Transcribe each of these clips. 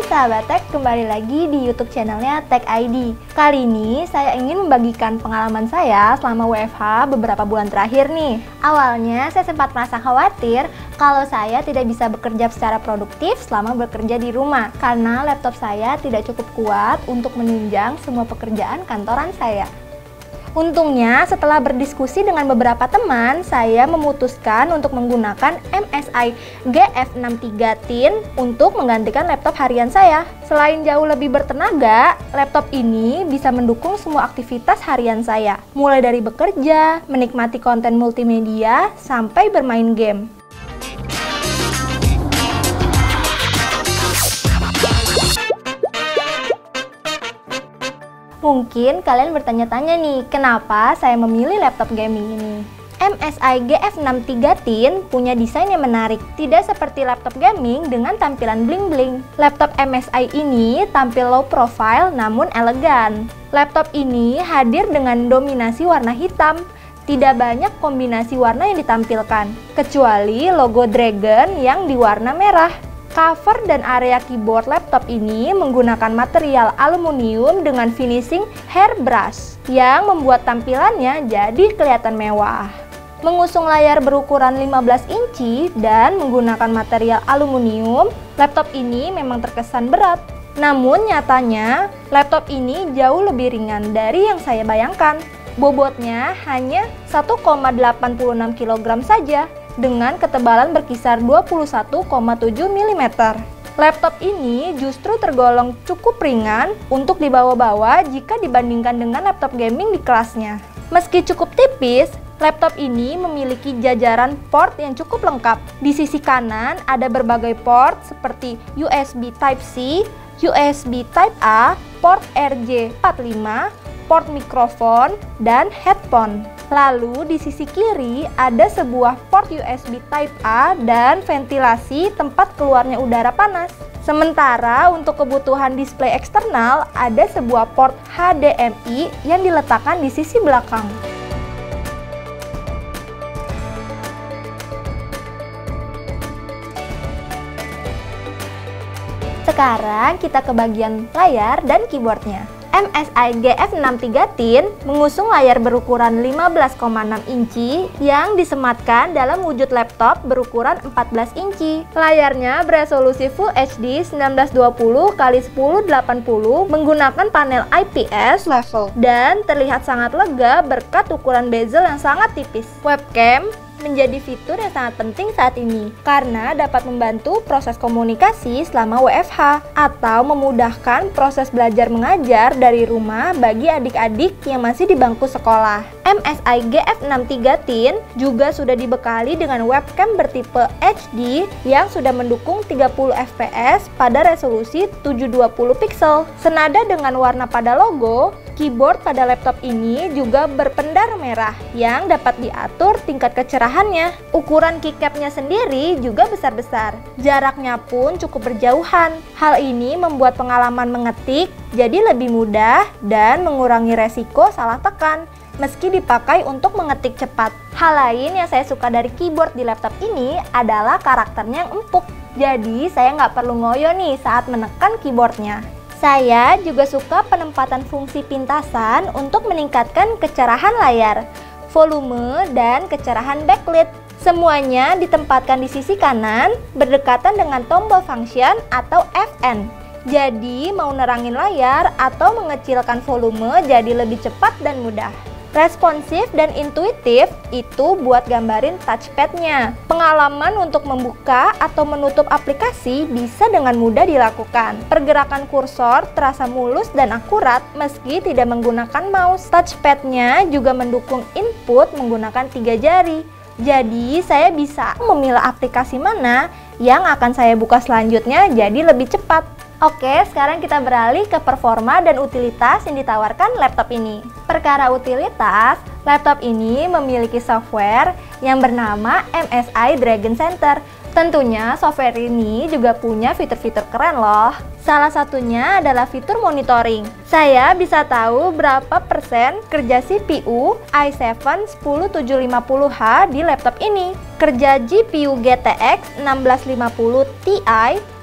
sahabat Tech, kembali lagi di YouTube channelnya Tech ID. Kali ini saya ingin membagikan pengalaman saya selama WFH beberapa bulan terakhir nih. Awalnya saya sempat merasa khawatir kalau saya tidak bisa bekerja secara produktif selama bekerja di rumah karena laptop saya tidak cukup kuat untuk menunjang semua pekerjaan kantoran saya. Untungnya setelah berdiskusi dengan beberapa teman, saya memutuskan untuk menggunakan MSI GF63 Thin untuk menggantikan laptop harian saya. Selain jauh lebih bertenaga, laptop ini bisa mendukung semua aktivitas harian saya, mulai dari bekerja, menikmati konten multimedia, sampai bermain game. Mungkin kalian bertanya-tanya nih, kenapa saya memilih laptop gaming ini? MSI GF63 Thin punya desain yang menarik, tidak seperti laptop gaming dengan tampilan bling-bling. Laptop MSI ini tampil low profile namun elegan. Laptop ini hadir dengan dominasi warna hitam. Tidak banyak kombinasi warna yang ditampilkan, kecuali logo Dragon yang diwarna merah. Cover dan area keyboard laptop ini menggunakan material aluminium dengan finishing hairbrush yang membuat tampilannya jadi kelihatan mewah. Mengusung layar berukuran 15 inci dan menggunakan material aluminium, laptop ini memang terkesan berat. Namun nyatanya, laptop ini jauh lebih ringan dari yang saya bayangkan. Bobotnya hanya 1,86 kg saja, dengan ketebalan berkisar 21,7 mm. Laptop ini justru tergolong cukup ringan untuk dibawa-bawa jika dibandingkan dengan laptop gaming di kelasnya. Meski cukup tipis, laptop ini memiliki jajaran port yang cukup lengkap. Di sisi kanan ada berbagai port seperti USB Type-C, USB Type-A, port RJ45, port mikrofon, dan headphone. Lalu di sisi kiri ada sebuah port USB Type-A dan ventilasi tempat keluarnya udara panas. Sementara untuk kebutuhan display eksternal ada sebuah port HDMI yang diletakkan di sisi belakang. Sekarang kita ke bagian layar dan keyboardnya. MSI GF63 Thin mengusung layar berukuran 15,6 inci yang disematkan dalam wujud laptop berukuran 14 inci. Layarnya beresolusi Full HD 1920x1080 menggunakan panel IPS level dan terlihat sangat lega berkat ukuran bezel yang sangat tipis. Webcam menjadi fitur yang sangat penting saat ini karena dapat membantu proses komunikasi selama WFH atau memudahkan proses belajar mengajar dari rumah bagi adik-adik yang masih di bangku sekolah. MSI GF63 Thin juga sudah dibekali dengan webcam bertipe HD yang sudah mendukung 30 fps pada resolusi 720 pixel. Senada dengan warna pada logo, keyboard pada laptop ini juga berpendar merah yang dapat diatur tingkat kecerahannya. Ukuran keycapnya sendiri juga besar-besar. Jaraknya pun cukup berjauhan. Hal ini membuat pengalaman mengetik jadi lebih mudah dan mengurangi resiko salah tekan meski dipakai untuk mengetik cepat. Hal lain yang saya suka dari keyboard di laptop ini adalah karakternya yang empuk. Jadi saya nggak perlu ngoyo nih saat menekan keyboardnya. Saya juga suka penempatan fungsi pintasan untuk meningkatkan kecerahan layar, volume, dan kecerahan backlit. Semuanya ditempatkan di sisi kanan, berdekatan dengan tombol function atau FN. Jadi mau nerangin layar atau mengecilkan volume jadi lebih cepat dan mudah. Responsif dan intuitif itu buat gambarin touchpadnya. Pengalaman untuk membuka atau menutup aplikasi bisa dengan mudah dilakukan. Pergerakan kursor terasa mulus dan akurat meski tidak menggunakan mouse. Touchpadnya juga mendukung input menggunakan 3 jari. Jadi saya bisa memilah aplikasi mana yang akan saya buka selanjutnya jadi lebih cepat. Oke, sekarang kita beralih ke performa dan utilitas yang ditawarkan laptop ini. Perkara utilitas, laptop ini memiliki software yang bernama MSI Dragon Center. Tentunya software ini juga punya fitur-fitur keren loh. Salah satunya adalah fitur monitoring. Saya bisa tahu berapa persen kerja CPU i7 10750H di laptop ini, kerja GPU GTX 1650 Ti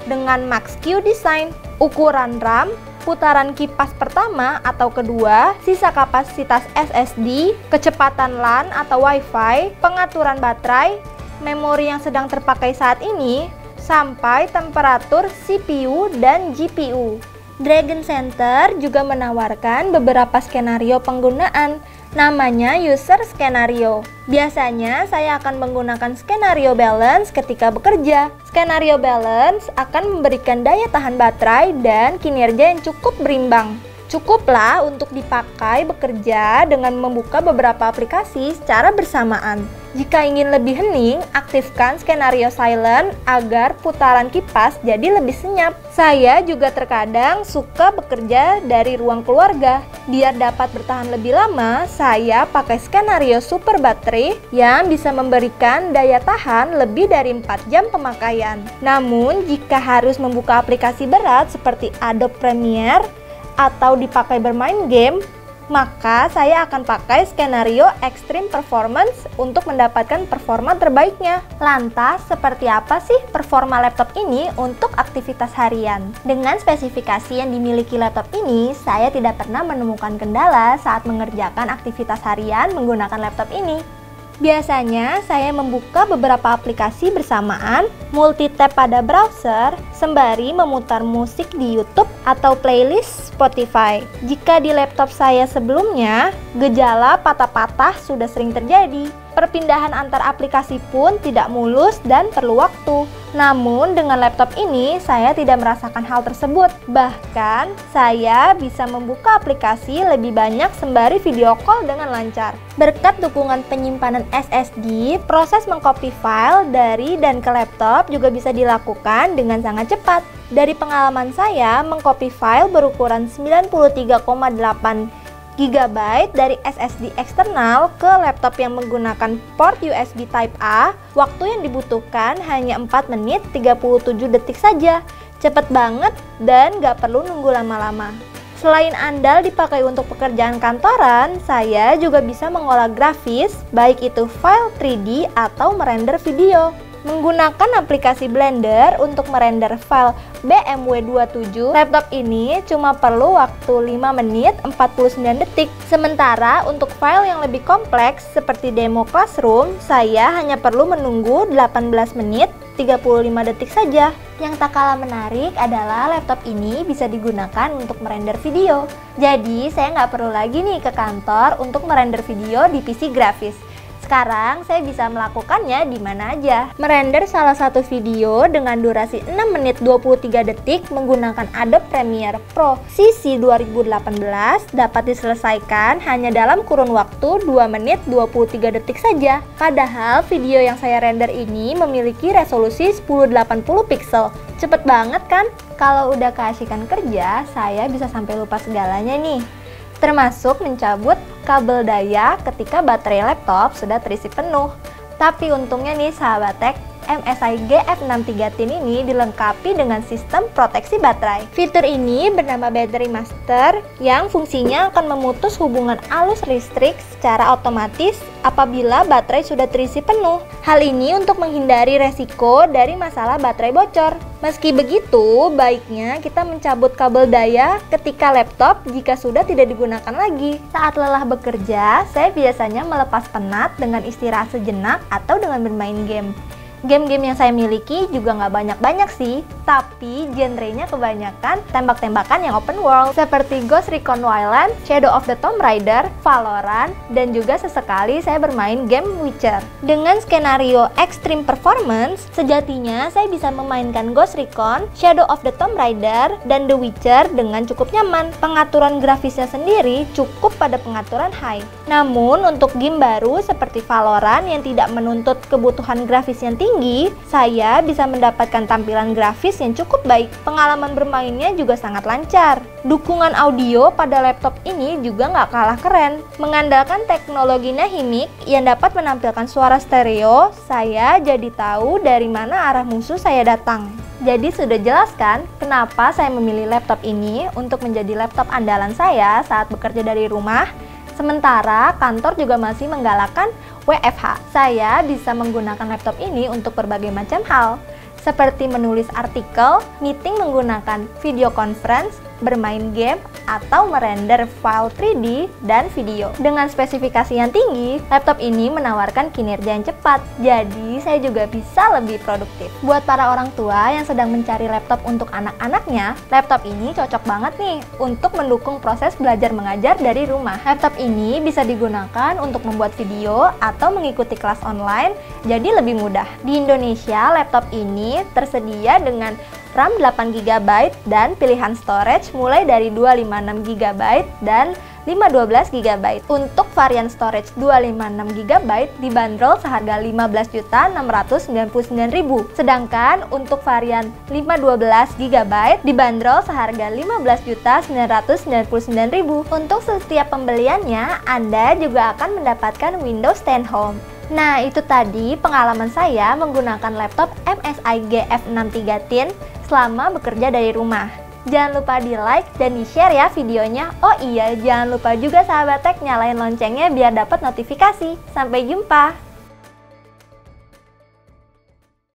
dengan Max-Q Design. Ukuran RAM, putaran kipas pertama atau kedua, sisa kapasitas SSD, kecepatan LAN atau Wi-Fi, pengaturan baterai, memori yang sedang terpakai saat ini, sampai temperatur CPU dan GPU. Dragon Center juga menawarkan beberapa skenario penggunaan, namanya user skenario. Biasanya saya akan menggunakan skenario balance ketika bekerja. Skenario balance akan memberikan daya tahan baterai dan kinerja yang cukup berimbang. Cukuplah untuk dipakai bekerja dengan membuka beberapa aplikasi secara bersamaan. Jika ingin lebih hening, aktifkan skenario silent agar putaran kipas jadi lebih senyap. Saya juga terkadang suka bekerja dari ruang keluarga. Biar dapat bertahan lebih lama, saya pakai skenario super baterai yang bisa memberikan daya tahan lebih dari 4 jam pemakaian. Namun, jika harus membuka aplikasi berat seperti Adobe Premiere atau dipakai bermain game, maka saya akan pakai skenario Extreme Performance untuk mendapatkan performa terbaiknya. Lantas, seperti apa sih performa laptop ini untuk aktivitas harian? Dengan spesifikasi yang dimiliki laptop ini, saya tidak pernah menemukan kendala saat mengerjakan aktivitas harian menggunakan laptop ini. Biasanya, saya membuka beberapa aplikasi bersamaan, multi-tab pada browser, sembari memutar musik di YouTube atau playlist Spotify. Jika di laptop saya sebelumnya, gejala patah-patah sudah sering terjadi. Perpindahan antar aplikasi pun tidak mulus dan perlu waktu. Namun dengan laptop ini saya tidak merasakan hal tersebut. Bahkan saya bisa membuka aplikasi lebih banyak sembari video call dengan lancar. Berkat dukungan penyimpanan SSD, proses mengcopy file dari dan ke laptop juga bisa dilakukan dengan sangat cepat. Dari pengalaman saya, mengcopy file berukuran 93,8 GB dari SSD eksternal ke laptop yang menggunakan port USB Type A, waktu yang dibutuhkan hanya 4 menit 37 detik saja. Cepet banget dan gak perlu nunggu lama-lama. Selain andal dipakai untuk pekerjaan kantoran, saya juga bisa mengolah grafis, baik itu file 3D atau merender video. Menggunakan aplikasi Blender untuk merender file BMW 27, laptop ini cuma perlu waktu 5 menit 49 detik. Sementara untuk file yang lebih kompleks seperti demo Classroom, saya hanya perlu menunggu 18 menit 35 detik saja. Yang tak kalah menarik adalah laptop ini bisa digunakan untuk merender video. Jadi saya nggak perlu lagi nih ke kantor untuk merender video di PC grafis. Sekarang saya bisa melakukannya di mana aja. Merender salah satu video dengan durasi 6 menit 23 detik menggunakan Adobe Premiere Pro CC 2018 dapat diselesaikan hanya dalam kurun waktu 2 menit 23 detik saja. Padahal video yang saya render ini memiliki resolusi 1080 pixel. Cepet banget kan? Kalau udah keasikan kerja, saya bisa sampai lupa segalanya nih. Termasuk mencabut kabel daya ketika baterai laptop sudah terisi penuh. Tapi untungnya nih sahabat tech, MSI GF63 Tin ini dilengkapi dengan sistem proteksi baterai. Fitur ini bernama Battery Master yang fungsinya akan memutus hubungan arus listrik secara otomatis apabila baterai sudah terisi penuh. Hal ini untuk menghindari resiko dari masalah baterai bocor. Meski begitu, baiknya kita mencabut kabel daya ketika laptop jika sudah tidak digunakan lagi. Saat lelah bekerja, saya biasanya melepas penat dengan istirahat sejenak atau dengan bermain game. Game-game yang saya miliki juga nggak banyak-banyak sih, tapi genrenya kebanyakan tembak-tembakan yang open world seperti Ghost Recon Wildlands, Shadow of the Tomb Raider, Valorant, dan juga sesekali saya bermain game Witcher. Dengan skenario Extreme Performance, sejatinya saya bisa memainkan Ghost Recon, Shadow of the Tomb Raider, dan The Witcher dengan cukup nyaman. Pengaturan grafisnya sendiri cukup pada pengaturan high. Namun untuk game baru seperti Valorant yang tidak menuntut kebutuhan grafis yang tinggi, saya bisa mendapatkan tampilan grafis yang cukup baik. Pengalaman bermainnya juga sangat lancar. Dukungan audio pada laptop ini juga nggak kalah keren. Mengandalkan teknologi Nahimic yang dapat menampilkan suara stereo, saya jadi tahu dari mana arah musuh saya datang. Jadi sudah jelas kan kenapa saya memilih laptop ini untuk menjadi laptop andalan saya saat bekerja dari rumah. Sementara kantor juga masih menggalakkan WFH. Saya bisa menggunakan laptop ini untuk berbagai macam hal, seperti menulis artikel, meeting menggunakan video conference, bermain game, atau merender file 3D dan video. Dengan spesifikasi yang tinggi, laptop ini menawarkan kinerja yang cepat, jadi saya juga bisa lebih produktif. Buat para orang tua yang sedang mencari laptop untuk anak-anaknya, laptop ini cocok banget nih untuk mendukung proses belajar mengajar dari rumah. Laptop ini bisa digunakan untuk membuat video atau mengikuti kelas online, jadi lebih mudah. Di Indonesia, laptop ini tersedia dengan RAM 8GB dan pilihan storage mulai dari 256GB dan 512GB. Untuk varian storage 256GB dibanderol seharga Rp15.699.000. Sedangkan untuk varian 512GB dibanderol seharga Rp15.999.000. Untuk setiap pembeliannya, Anda juga akan mendapatkan Windows 10 Home. Nah, itu tadi pengalaman saya menggunakan laptop MSI GF63 Thin selama bekerja dari rumah. Jangan lupa di like dan di share ya videonya. Oh iya, jangan lupa juga sahabat tech nyalain loncengnya biar dapat notifikasi. Sampai jumpa!